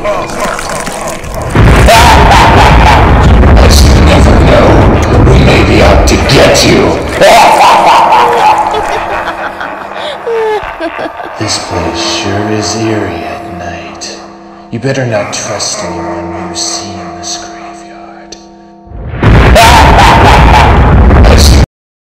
As you never know, we may be out to get you. This place sure is eerie at night. You better not trust anyone you see